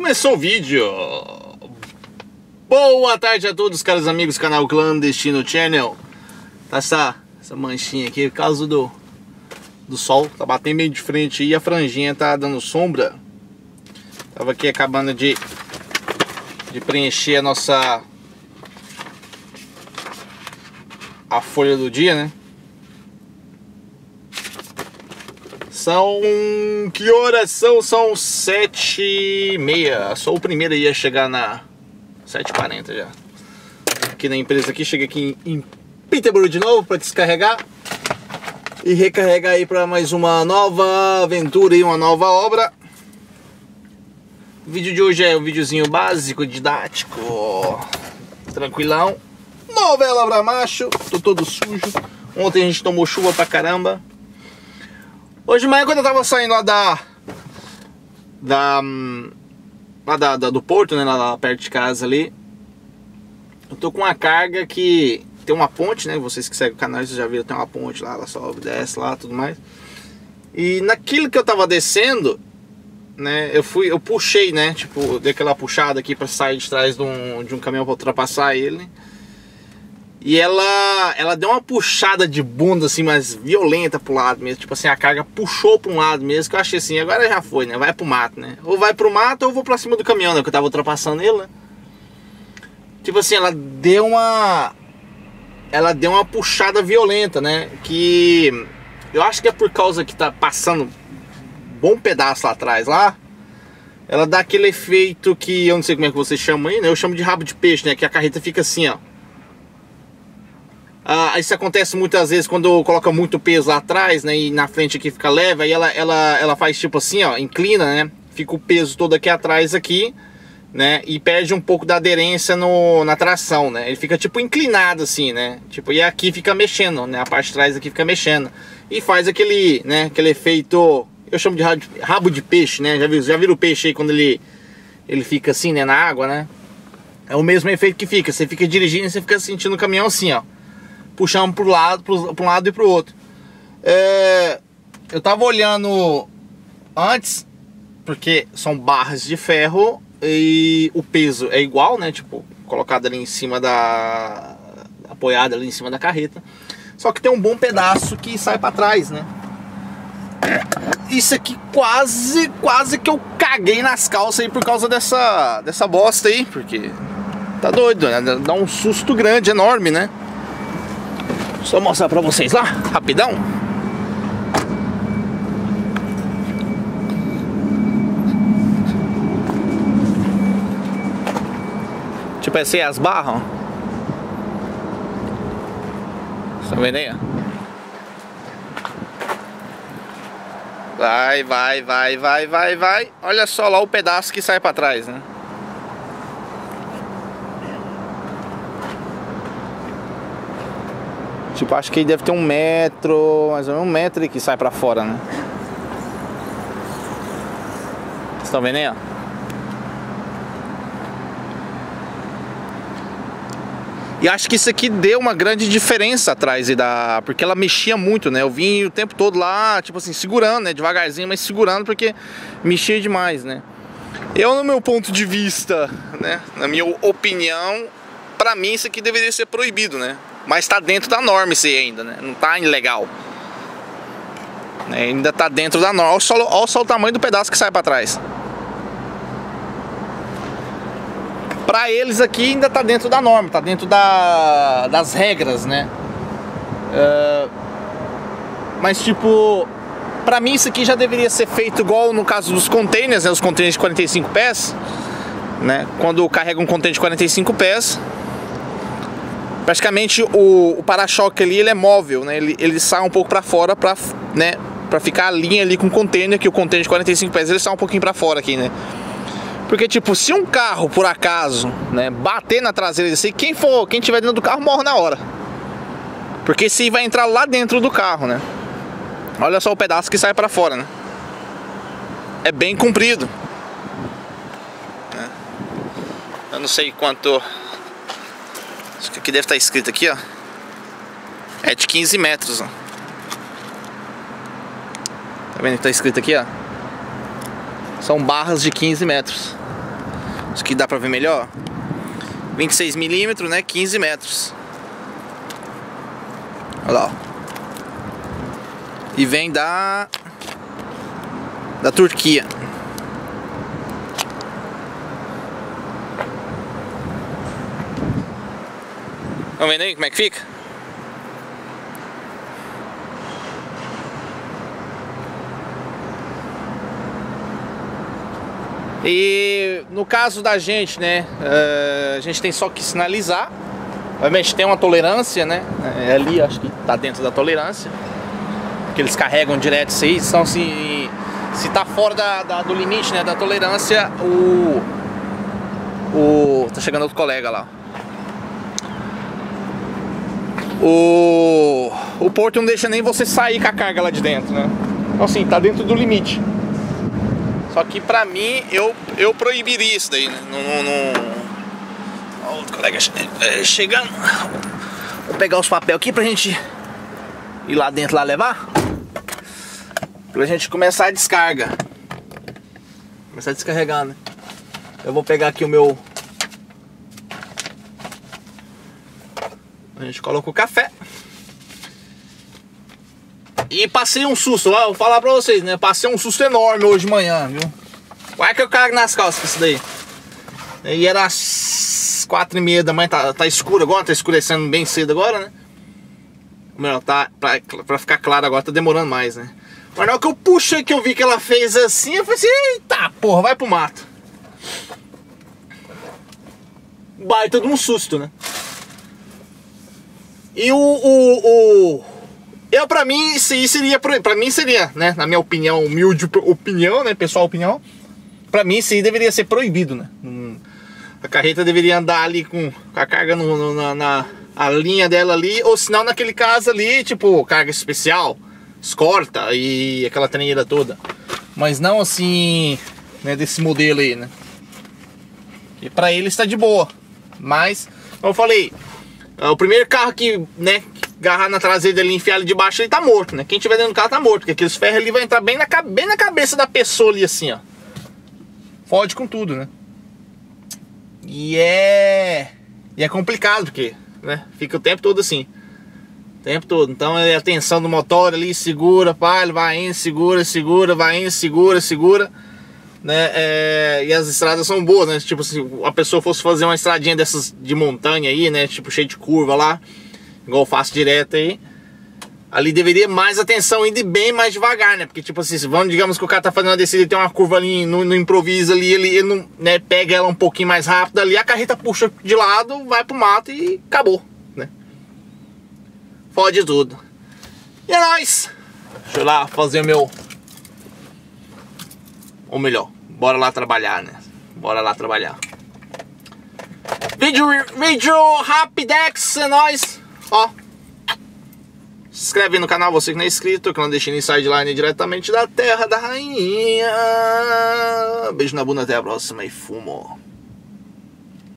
Começou o vídeo. Boa tarde a todos, caros amigos do canal Clandestino Channel. Tá essa manchinha aqui por causa do sol. Tá batendo bem de frente e a franjinha tá dando sombra. Tava aqui acabando de preencher a folha do dia, né? Que horas são? São 7h30. Sou o primeiro aí a chegar na 7h40 já. Aqui na empresa aqui, cheguei aqui em Peterborough de novo para descarregar e recarregar aí para mais uma nova aventura e uma nova obra. O vídeo de hoje é um videozinho básico, didático, tranquilão. Novela pra macho, tô todo sujo. Ontem a gente tomou chuva pra caramba. Hoje de manhã, quando eu tava saindo lá do porto, né, lá perto de casa ali, eu tô com uma carga que tem uma ponte, né, vocês que seguem o canal, vocês já viram, tem uma ponte lá, ela sobe, desce lá, tudo mais. E naquilo que eu tava descendo, né, eu puxei, né, tipo, dei aquela puxada aqui pra sair de trás de um caminhão pra ultrapassar ele. E ela deu uma puxada de bunda assim, mais violenta pro lado mesmo. Tipo assim, a carga puxou pra um lado mesmo. Que eu achei assim, agora já foi, né? Vai pro mato, né? Ou vai pro mato ou eu vou pra cima do caminhão, né? Que eu tava ultrapassando ele, né? Tipo assim, ela deu uma puxada violenta, né? Que eu acho que é por causa que tá passando um bom pedaço lá atrás, lá. Ela dá aquele efeito que eu não sei como é que vocês chamam aí, né? Eu chamo de rabo de peixe, né? Que a carreta fica assim, ó. Isso acontece muitas vezes quando coloca muito peso lá atrás, né, e na frente aqui fica leve, aí ela faz tipo assim, ó, inclina, né, fica o peso todo aqui atrás aqui, né, e perde um pouco da aderência na tração, né, ele fica tipo inclinado assim, né, tipo, e aqui fica mexendo, né, a parte de trás aqui fica mexendo, e faz aquele, né, aquele efeito, eu chamo de rabo de peixe, né, já viram o peixe aí quando ele fica assim, né, na água, né, é o mesmo efeito que fica, você fica dirigindo e você fica sentindo o caminhão assim, ó, puxando para um lado e para o outro. Eu tava olhando antes, porque são barras de ferro e o peso é igual, né? Tipo, colocado ali em cima apoiado ali em cima da carreta. Só que tem um bom pedaço que sai para trás, né? Isso aqui quase que eu caguei nas calças aí por causa dessa bosta aí, porque tá doido, né? Dá um susto grande, enorme, né? Só mostrar pra vocês lá, rapidão. Tipo, essa aí é as barras, ó. Vocês estão vendo aí, ó? Vai. Olha só lá o pedaço que sai pra trás, né? Tipo, acho que deve ter 1 metro, mais ou menos 1 metro que sai pra fora, né? Vocês estão vendo aí, ó? E acho que isso aqui deu uma grande diferença atrás, porque ela mexia muito, né? Eu vim o tempo todo lá, tipo assim, segurando, né? Devagarzinho, mas segurando porque mexia demais, né? Eu, no meu ponto de vista, né? Na minha opinião, pra mim isso aqui deveria ser proibido, né? Mas tá dentro da norma isso aí ainda, né? Não tá ilegal, né? Ainda tá dentro da norma. Olha só o tamanho do pedaço que sai pra trás. Pra eles aqui ainda tá dentro da norma, tá dentro das regras, né? Mas tipo, pra mim isso aqui já deveria ser feito igual no caso dos containers, né? Os containers de 45 pés, né? Quando carrega um container de 45 pés, praticamente o para-choque ali, ele é móvel, né? Ele sai um pouco para fora né, para ficar a linha ali com o container, que o container de 45 pés ele sai um pouquinho para fora aqui, né? Porque tipo, se um carro por acaso, né, bater na traseira desse, quem tiver dentro do carro morre na hora. Porque esse vai entrar lá dentro do carro, né? Olha só o pedaço que sai para fora, né? É bem comprido, né? Eu não sei quanto. Isso aqui deve estar escrito aqui, ó. É de 15 metros, ó. Tá vendo que tá escrito aqui, ó? São barras de 15 metros. Isso aqui dá pra ver melhor. 26 milímetros, né? 15 metros. Olha lá, ó. E vem da Turquia. Estão vendo aí como é que fica? E no caso da gente, né, a gente tem só que sinalizar. Obviamente tem uma tolerância, né? Ali acho que tá dentro da tolerância, porque eles carregam direto isso aí. Então se tá fora do limite, né, da tolerância, tá chegando outro colega lá. O porto não deixa nem você sair com a carga lá de dentro, né? Então assim, tá dentro do limite. Só que pra mim, eu proibiria isso daí, né? Ó, o colega chegando. Vou pegar os papéis aqui pra gente ir lá dentro lá levar. Pra gente começar a descarga. Começar a descarregar, né? Eu vou pegar aqui o meu... A gente coloca o café. E passei um susto, vou falar pra vocês, né? Passei um susto enorme hoje de manhã, viu? Vai que eu cago nas calças com isso daí. E era às 4h30 da manhã, tá escuro agora, tá escurecendo bem cedo agora, né? Melhor, tá, pra ficar claro agora, tá demorando mais, né? Mas na hora que eu puxei, que eu vi que ela fez assim, eu falei assim, eita porra, vai pro mato. Baita de um susto, né? E pra mim, isso aí seria, né, na minha opinião, humilde opinião, né, pessoal opinião, pra mim isso aí deveria ser proibido, né. A carreta deveria andar ali com a carga na linha dela ali, ou senão naquele caso ali, tipo, carga especial, escorta e aquela treneira toda. Mas não assim, né, desse modelo aí, né. E pra ele está de boa, mas, como eu falei, o primeiro carro que, né, agarrar na traseira dele e enfiar ele debaixo, ele tá morto, né? Quem tiver dentro do carro tá morto, porque aqueles ferros ali vai entrar bem na cabeça da pessoa ali, assim, ó. Fode com tudo, né? E é complicado, porque, né, fica o tempo todo assim. O tempo todo. Então é a tensão do motor ali, segura, pá, ele vai indo, segura, vai indo, segura. Né, e as estradas são boas, né? Tipo, se a pessoa fosse fazer uma estradinha dessas de montanha aí, né? Tipo, cheio de curva lá, igual eu faço direto aí, ali deveria mais atenção, indo bem mais devagar, né? Porque, tipo assim, digamos que o cara tá fazendo uma descida e tem uma curva ali no improviso ali, ele não, né, pega ela um pouquinho mais rápido ali, a carreta puxa de lado, vai pro mato e acabou, né? Fode tudo. E é nóis! Deixa eu lá fazer o meu... Ou melhor, bora lá trabalhar, né? Bora lá trabalhar. Vídeo Rapidex, é nóis! Ó, se inscreve no canal, você que não é inscrito, que não deixa Insideline diretamente da Terra da Rainha. Beijo na bunda, até a próxima e fumo.